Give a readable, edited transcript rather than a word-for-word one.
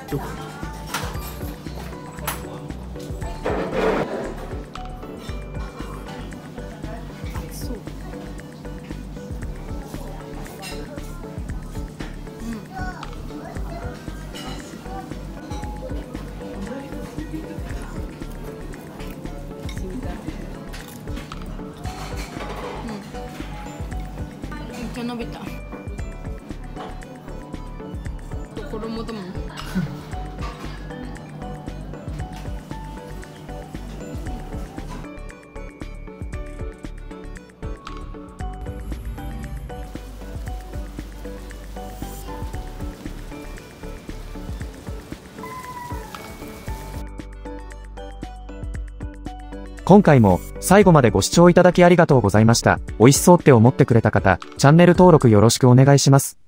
どこ？そう。めっちゃ伸びた。衣だもん。 今回も最後までご視聴いただきありがとうございました。美味しそうって思ってくれた方、チャンネル登録よろしくお願いします。